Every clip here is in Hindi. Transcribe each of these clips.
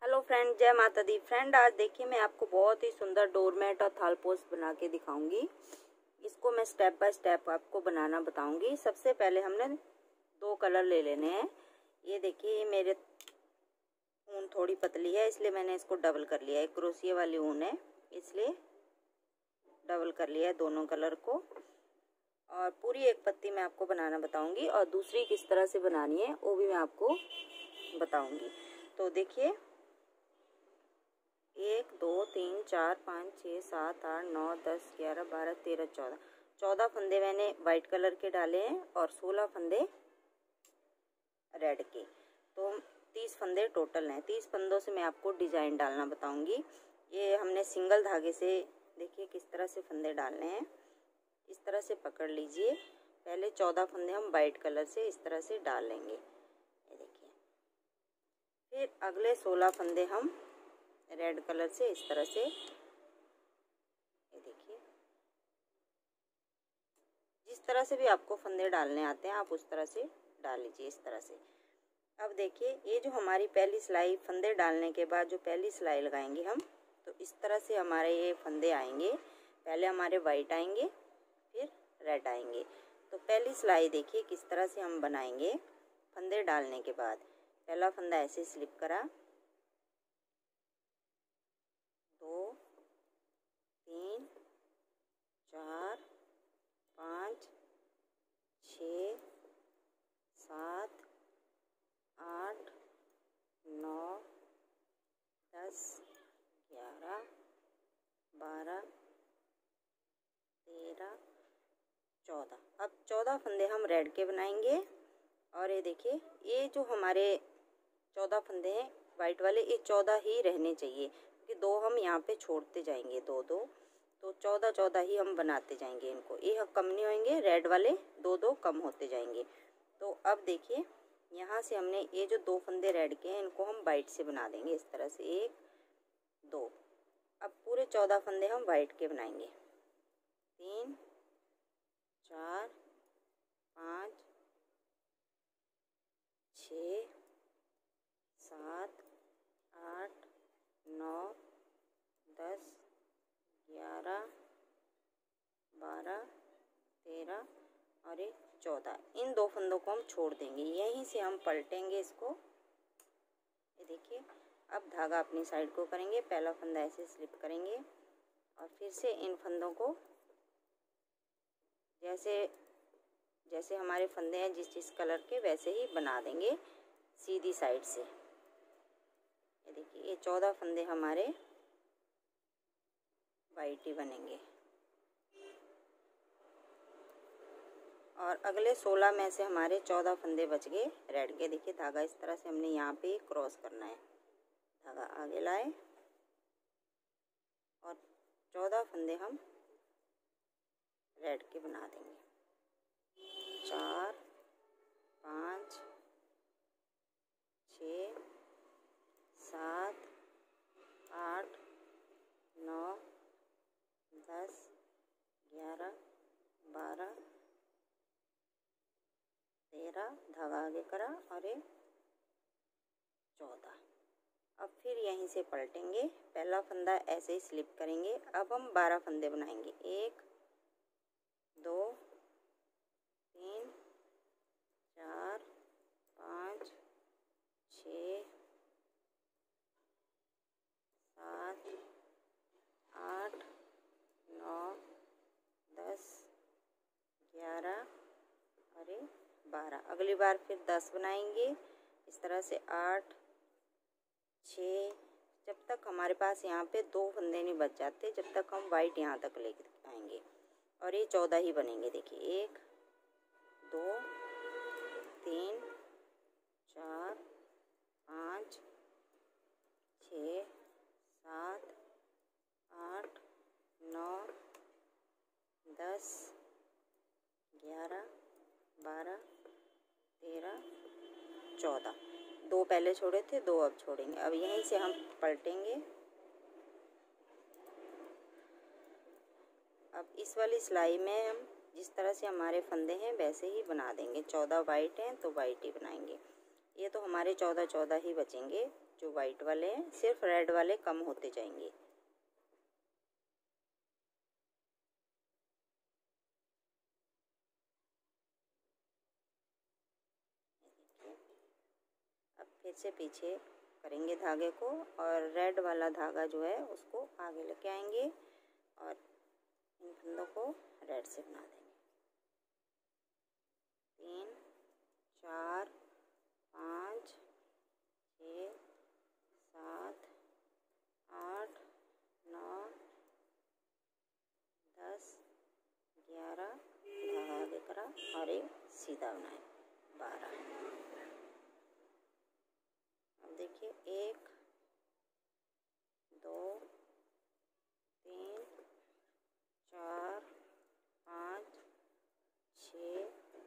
हेलो फ्रेंड, जय माता दी। फ्रेंड, आज देखिए मैं आपको बहुत ही सुंदर डोरमेट और थालपोश बना के दिखाऊंगी। इसको मैं स्टेप बाय स्टेप आपको बनाना बताऊंगी। सबसे पहले हमने दो कलर ले लेने हैं। ये देखिए, ये मेरे ऊन थोड़ी पतली है इसलिए मैंने इसको डबल कर लिया है। क्रोशिया वाली ऊन है इसलिए डबल कर लिया है दोनों कलर को। और पूरी एक पत्ती मैं आपको बनाना बताऊंगी और दूसरी किस तरह से बनानी है वो भी मैं आपको बताऊंगी। तो देखिए, 1 2 3 4 5 6 7 8 9 10 11 12 13 14 फंदे मैंने वाइट कलर के डाले हैं और 16 फंदे रेड के। तो 30 फंदे टोटल हैं। 30 फंदों से मैं आपको डिजाइन डालना बताऊंगी। ये हमने सिंगल धागे से देखिए किस तरह से फंदे डालने हैं। इस तरह से पकड़ लीजिए। पहले 14 फंदे हम वाइट कलर से इस तरह से डाल लेंगे। ये देखिए, फिर अगले 16 फंदे हम रेड कलर से इस तरह से, ये देखिए, जिस तरह से भी आपको फंदे डालने आते हैं आप उस तरह से डाल लीजिए इस तरह से। अब देखिए, ये जो हमारी पहली सिलाई, फंदे डालने के बाद जो पहली सिलाई लगाएंगे हम, तो इस तरह से हमारे ये फंदे आएंगे। पहले हमारे वाइट आएंगे फिर रेड आएंगे। तो पहली सिलाई देखिए किस तरह से हम बनाएंगे। फंदे डालने के बाद पहला फंदा ऐसे स्लिप करा, 2 3 4 5 6 7 8 9 10 11 12 13 14। अब 14 फंदे हम रेड के बनाएंगे। और ये देखिए, ये जो हमारे 14 फंदे हैं वाइट वाले, ये 14 ही रहने चाहिए क्योंकि 2 हम यहाँ पे छोड़ते जाएंगे, 2 2, तो 14 14 ही हम बनाते जाएंगे इनको। ये कम नहीं होंगे, रेड वाले 2 2 कम होते जाएंगे। तो अब देखिए, यहाँ से हमने ये जो 2 फंदे रेड के हैं इनको हम वाइट से बना देंगे इस तरह से, 1 2। अब पूरे 14 फंदे हम वाइट के बनाएंगे, 3 4 5 6 7 8 9 10 11 12 13 और ये 14। इन 2 फंदों को हम छोड़ देंगे, यहीं से हम पलटेंगे इसको। ये देखिए, अब धागा अपनी साइड को करेंगे, पहला फंदा ऐसे स्लिप करेंगे और फिर से इन फंदों को जैसे जैसे हमारे फंदे हैं जिस कलर के वैसे ही बना देंगे सीधी साइड से। ये देखिए, ये 14 फंदे हमारे वाइट ही बनेंगे और अगले 16 में से हमारे 14 फंदे बच गए रेड के। देखिए, धागा इस तरह से हमने यहाँ पे क्रॉस करना है, धागा आगे लाए और 14 फंदे हम रेड के बना देंगे। 4 5 6 7 8 9 10 11 12 13, धागा आगे करा और ये 14। अब फिर यहीं से पलटेंगे, पहला फंदा ऐसे ही स्लिप करेंगे। अब हम 12 फंदे बनाएंगे, 1 2 3 4 5 6 7 8 9 10 11 और 12। अगली बार फिर 10 बनाएंगे इस तरह से, 8 6, जब तक हमारे पास यहाँ पे 2 फंदे नहीं बच जाते, जब तक हम वाइट यहाँ तक लेके आएंगे। और ये 14 ही बनेंगे। देखिए, 1 2 3 4 5 6 7 8 9 10 11 12 13 14। 2 पहले छोड़े थे, 2 अब छोड़ेंगे। अब यहीं से हम पलटेंगे। अब इस वाली सिलाई में हम जिस तरह से हमारे फंदे हैं वैसे ही बना देंगे। 14 वाइट हैं तो वाइट ही बनाएंगे। ये तो हमारे 14 14 ही बचेंगे, जो वाइट वाले हैं, सिर्फ रेड वाले कम होते जाएंगे। अब फिर से पीछे करेंगे धागे को और रेड वाला धागा जो है उसको आगे लेके आएंगे और इन फंदों को रेड से बना देंगे। 3 4 5 6 7 8 9 10 11 धागा आगे करा और एक सीधा बनाए 12। अब देखिए 1 2 3 4 5 6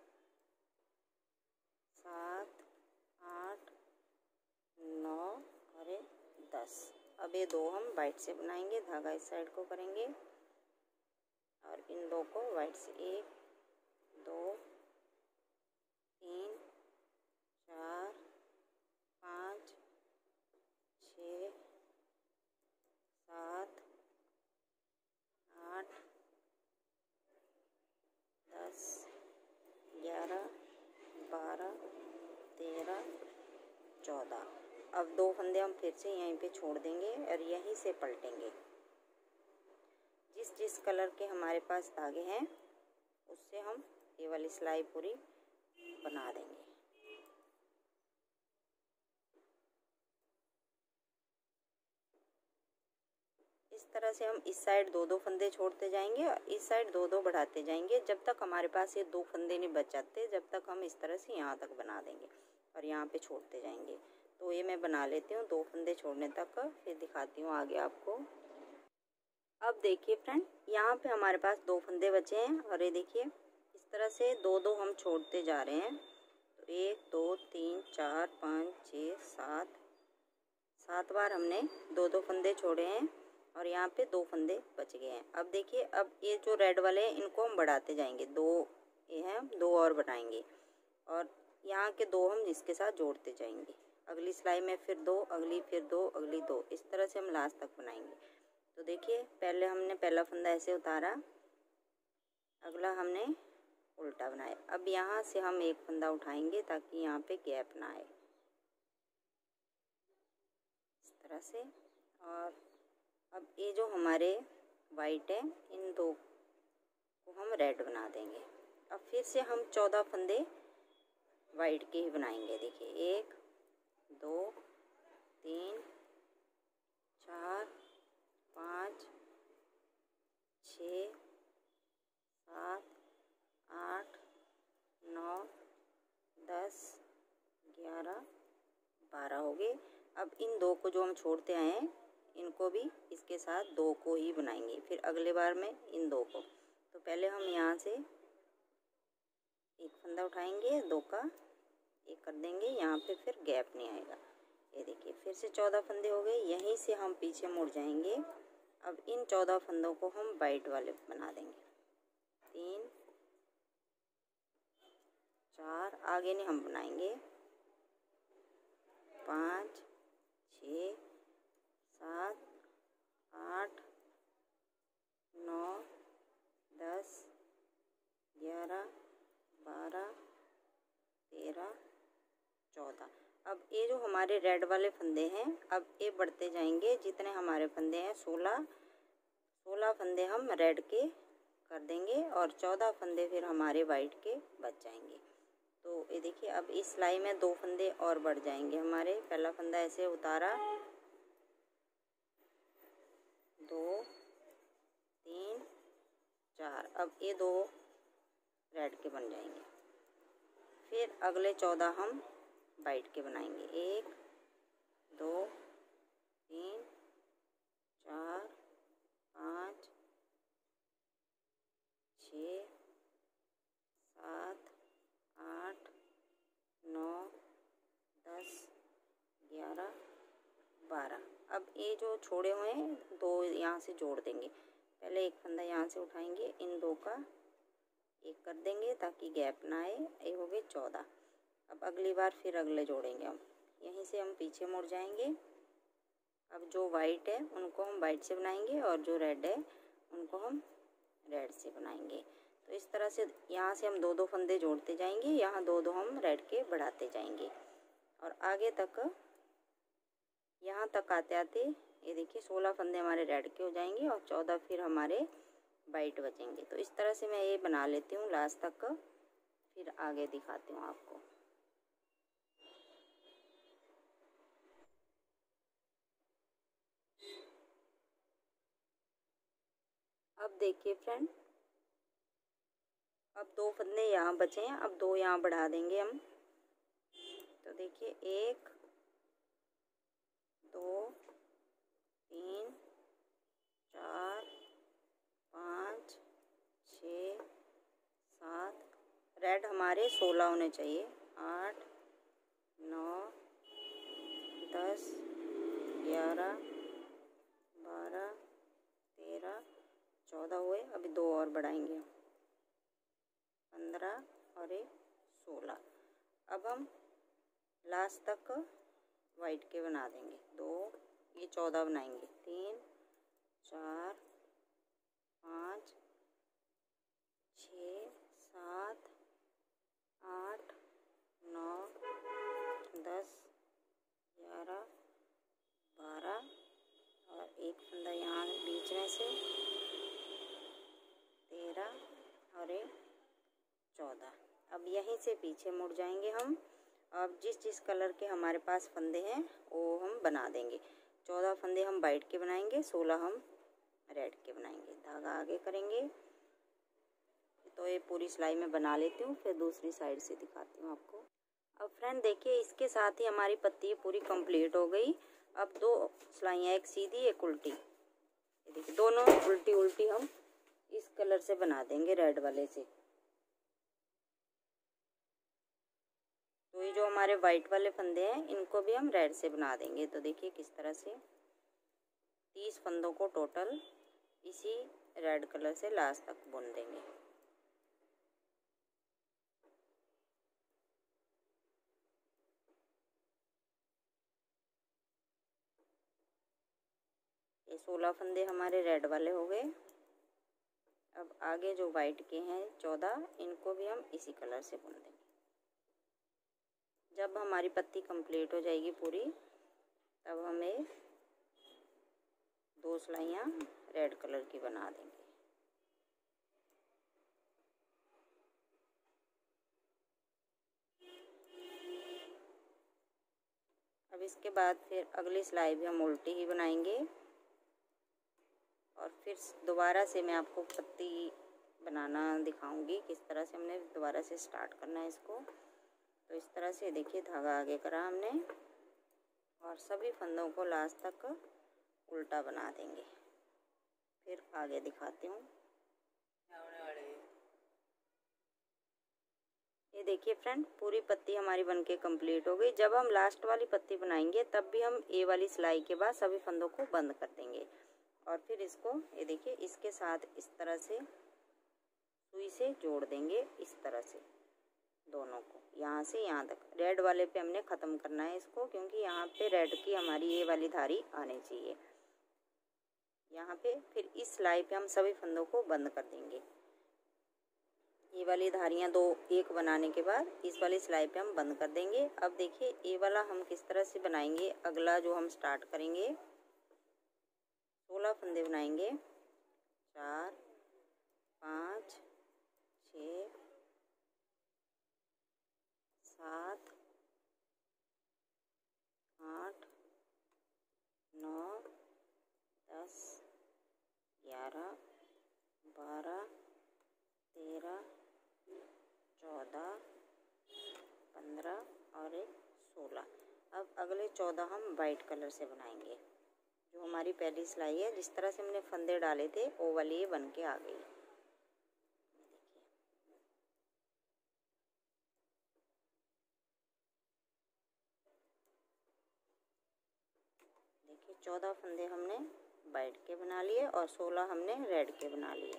7 8 9 और 10। अब ये 2 हम वाइट से बनाएंगे, धागा इस साइड को करेंगे और इन 2 को वाइट से 1 2 3 4 5 6 7 8 10 11 12 13 14। अब 2 फंदे हम फिर से यहीं पे छोड़ देंगे और यहीं से पलटेंगे। जिस जिस कलर के हमारे पास धागे हैं उससे हम ये वाली सिलाई पूरी बना देंगे। इस तरह से हम इस साइड 2-2 फंदे छोड़ते जाएंगे और इस साइड 2-2 बढ़ाते जाएंगे जब तक हमारे पास ये 2 फंदे नहीं बच जाते, जब तक हम इस तरह से यहाँ तक बना देंगे और यहाँ पे छोड़ते जाएंगे। तो ये मैं बना लेती हूँ 2 फंदे छोड़ने तक, फिर दिखाती हूँ आगे आपको। अब देखिए फ्रेंड, यहाँ पे हमारे पास 2 फंदे बचे हैं और ये देखिए इस तरह से 2-2 हम छोड़ते जा रहे हैं। तो 1 2 3 4 5 6 7 बार हमने 2-2 फंदे छोड़े हैं और यहाँ पे 2 फंदे बच गए हैं। अब देखिए, अब ये जो रेड वाले हैं इनको हम बढ़ाते जाएंगे, 2 ये हैं, 2 और बढ़ाएंगे और यहाँ के 2 हम इसके साथ जोड़ते जाएंगे। अगली सिलाई में फिर 2, अगली फिर 2, अगली 2, इस तरह से हम लास्ट तक बनाएंगे। तो देखिए, पहले हमने पहला फंदा ऐसे उतारा, अगला हमने उल्टा बनाया। अब यहाँ से हम एक फंदा उठाएंगे ताकि यहाँ पे गैप ना आए, इस तरह से। और अब ये जो हमारे वाइट है इन 2 को हम रेड बना देंगे। अब फिर से हम 14 फंदे वाइट के ही बनाएंगे। देखिए 1 2 3 4 5 6 7 8 9 10 11 12 हो गए। अब इन 2 को जो हम छोड़ते आए हैं इनको भी इसके साथ 2 को ही बनाएंगे, फिर अगले बार में इन 2 को। तो पहले हम यहाँ से एक फंदा उठाएंगे, 2 का एक कर देंगे, यहाँ पे फिर गैप नहीं आएगा। ये देखिए फिर से 14 फंदे हो गए। यहीं से हम पीछे मुड़ जाएंगे। अब इन 14 फंदों को हम वाइट वाले बना देंगे। 3 4 आगे नहीं हम बनाएंगे, 5 6 7 8 9 10 11 12 13 14। अब ये जो हमारे रेड वाले फंदे हैं, अब ये बढ़ते जाएंगे। जितने हमारे फंदे हैं 16 फंदे हम रेड के कर देंगे और 14 फंदे फिर हमारे वाइट के बच जाएंगे। तो ये देखिए, अब इस सिलाई में 2 फंदे और बढ़ जाएंगे हमारे। पहला फंदा ऐसे उतारा, 2 3 4। अब ये 2 रेड के बन जाएंगे। फिर अगले 14 हम वाइट के बनाएंगे। 1 2 3 4 5 6 7 8 9 10 11 12। अब ये जो छोड़े हुए हैं 2 यहाँ से जोड़ देंगे। पहले एक फंदा यहाँ से उठाएंगे, इन 2 का एक कर देंगे ताकि गैप ना आए। ये हो गए 14। अब अगली बार फिर अगले जोड़ेंगे हम। यहीं से हम पीछे मुड़ जाएंगे। अब जो वाइट है उनको हम वाइट से बनाएंगे और जो रेड है उनको हम रेड से बनाएंगे। तो इस तरह से यहाँ से हम दो दो फंदे जोड़ते जाएंगे, यहाँ दो दो हम रेड के बढ़ाते जाएंगे और आगे तक यहाँ तक आते आते ये देखिए 16 फंदे हमारे रेड के हो जाएंगे और 14 फिर हमारे वाइट बचेंगे। तो इस तरह से मैं ये बना लेती हूँ लास्ट तक, फिर आगे दिखाती हूँ आपको। अब देखिए फ्रेंड, अब दो फंदे यहाँ बचे हैं, अब दो यहाँ बढ़ा देंगे हम। तो देखिए 1 2 3 4 5 6 7, रेड हमारे 16 होने चाहिए, 8 9 10 11 12 13 14 हुए। अभी दो और बढ़ाएंगे, 15 और 16। अब हम लास्ट तक वाइट के बना देंगे, दो ये 14 बनाएंगे, 3 4 5 6 7 8 9 10 11 12 और एक फंदा यहाँ बीच में से, 13 और 14। अब यहीं से पीछे मुड़ जाएंगे हम। अब जिस कलर के हमारे पास फंदे हैं वो हम बना देंगे। 14 फंदे हम वाइट के बनाएंगे, 16 हम रेड के बनाएंगे। धागा आगे करेंगे। तो ये पूरी सिलाई में बना लेती हूँ, फिर दूसरी साइड से दिखाती हूँ आपको। अब फ्रेंड देखिए, इसके साथ ही हमारी पत्ती पूरी कंप्लीट हो गई। अब दो सिलाइयाँ, एक सीधी एक उल्टी, ये देखिए दोनों उल्टी उल्टी हम इस कलर से बना देंगे, रेड वाले से। तो ये जो हमारे वाइट वाले फंदे हैं इनको भी हम रेड से बना देंगे। तो देखिए किस तरह से 30 फंदों को टोटल इसी रेड कलर से लास्ट तक बुन देंगे। ये 16 फंदे हमारे रेड वाले हो गए। अब आगे जो वाइट के हैं 14, इनको भी हम इसी कलर से बुन देंगे। जब हमारी पत्ती कंप्लीट हो जाएगी पूरी, तब हमें दो सिलाइयाँ रेड कलर की बना देंगे। अब इसके बाद फिर अगली सिलाई भी हम उल्टी ही बनाएंगे और फिर दोबारा से मैं आपको पत्ती बनाना दिखाऊंगी किस तरह से हमने दोबारा से स्टार्ट करना है इसको। तो इस तरह से देखिए धागा आगे करा हमने और सभी फंदों को लास्ट तक उल्टा बना देंगे। फिर आगे दिखाती हूँ। ये देखिए फ्रेंड, पूरी पत्ती हमारी बनके कंप्लीट हो गई। जब हम लास्ट वाली पत्ती बनाएंगे तब भी हम ए वाली सिलाई के बाद सभी फंदों को बंद कर देंगे और फिर इसको ये देखिए इसके साथ इस तरह से सुई से जोड़ देंगे, इस तरह से दोनों को यहाँ से यहाँ तक। रेड वाले पे हमने ख़त्म करना है इसको, क्योंकि यहाँ पे रेड की हमारी ये वाली धारी आनी चाहिए यहाँ पे। फिर इस सिलाई पे हम सभी फंदों को बंद कर देंगे। ये वाली धारियाँ दो एक बनाने के बाद इस वाली सिलाई पे हम बंद कर देंगे। अब देखिए ये वाला हम किस तरह से बनाएंगे। अगला जो हम स्टार्ट करेंगे, 16 फंदे बनाएंगे, 4 5 6 7 8 9 10 11 12 13 14 15 और 16। अब अगले 14 हम वाइट कलर से बनाएंगे। जो हमारी पहली सिलाई है, जिस तरह से हमने फंदे डाले थे वो वाली ये बन के आ गई। देखिए 14 फंदे हमने वाइट के बना लिए और 16 हमने रेड के बना लिए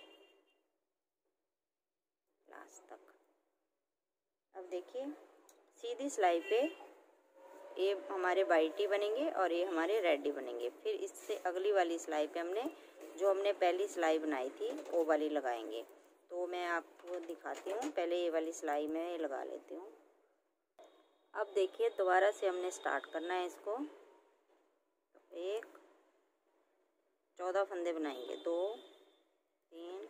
लास्ट तक। अब देखिए सीधी सिलाई पे ये हमारे वाइट ही बनेंगे और ये हमारे रेड ही बनेंगे। फिर इससे अगली वाली सिलाई पे हमने पहली सिलाई बनाई थी वो वाली लगाएंगे। तो मैं आपको दिखाती हूँ, पहले ये वाली सिलाई में लगा लेती हूँ। अब देखिए दोबारा से हमने स्टार्ट करना है इसको। तो 14 फंदे बनाएंगे, 2 3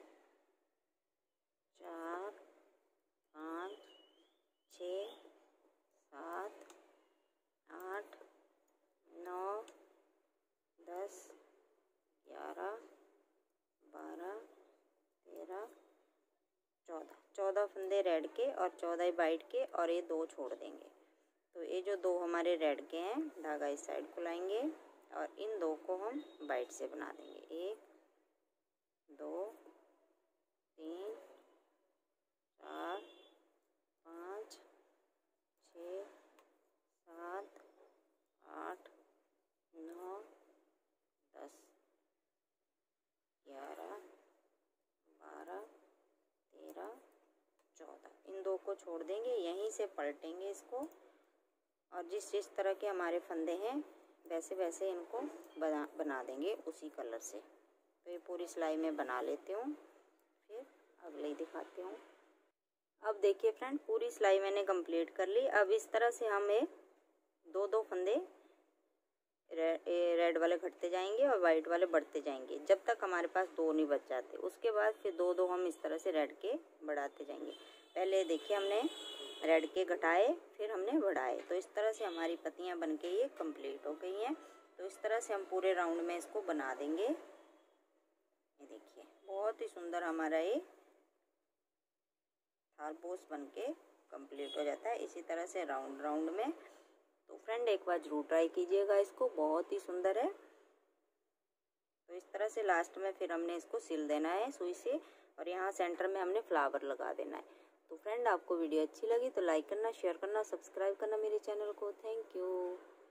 4 5 6 7 8 9 10 11 12 13 14 फंदे रेड के और 14 वाइट के, और ये 2 छोड़ देंगे। तो ये जो 2 हमारे रेड के हैं, धागा इस साइड को लाएंगे और इन 2 को हम वाइट से बना देंगे। 1 2 3 4 5 6 7 8 9 10 11 12 13 14। इन 2 को छोड़ देंगे, यहीं से पलटेंगे इसको, और जिस तरह के हमारे फंदे हैं वैसे वैसे इनको बना देंगे उसी कलर से। तो ये पूरी सिलाई में बना लेती हूँ, फिर अगले दिखाती हूँ। अब देखिए फ्रेंड, पूरी सिलाई मैंने कंप्लीट कर ली। अब इस तरह से हमें 2-2 फंदे रेड वाले घटते जाएंगे और वाइट वाले बढ़ते जाएंगे जब तक हमारे पास 2 नहीं बच जाते। उसके बाद फिर 2-2 हम इस तरह से रेड के बढ़ाते जाएंगे। पहले देखिए हमने रेड के घटाए, फिर हमने बढ़ाए, तो इस तरह से हमारी पत्तियां बनके ये कंप्लीट हो गई हैं। तो इस तरह से हम पूरे राउंड में इसको बना देंगे। ये देखिए बहुत ही सुंदर हमारा ये थारपोस बनके कंप्लीट हो जाता है, इसी तरह से राउंड में। तो फ्रेंड एक बार जरूर ट्राई कीजिएगा इसको, बहुत ही सुंदर है। तो इस तरह से लास्ट में फिर हमने इसको सिल देना है सुई से, और यहाँ सेंटर में हमने फ्लावर लगा देना है। तो फ्रेंड आपको वीडियो अच्छी लगी तो लाइक करना, शेयर करना, सब्सक्राइब करना मेरे चैनल को। Thank you.